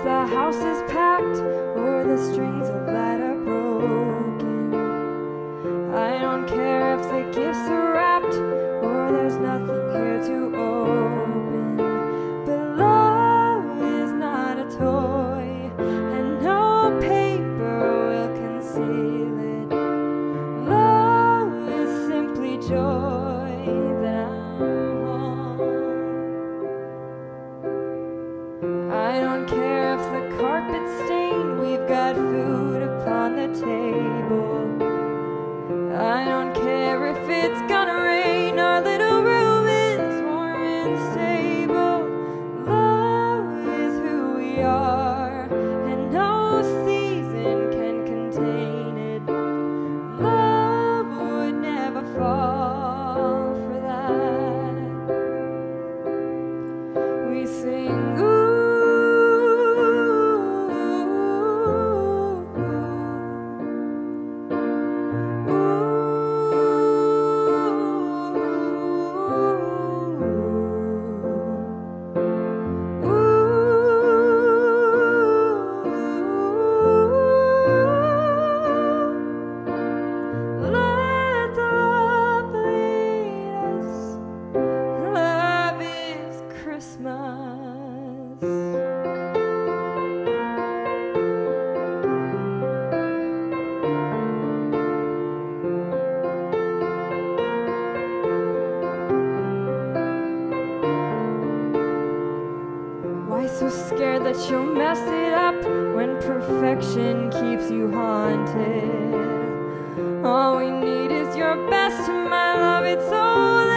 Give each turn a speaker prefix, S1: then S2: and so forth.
S1: the house is packed or the strings of light are broken. I don't care if the gifts are wrapped or there's nothing here to open. But love is not a toy, and no paper will conceal it. Love is simply joy that I'm home. I don't care if the carpet's stained, we've got food upon the table. I don't care if it's gonna rain, our little room is warm and stable. Love is who we are, and no season can contain it. Love would never fall for that. We sing, ooh. So scared that you'll mess it up when perfection keeps you haunted. All we need is your best, my love, it's all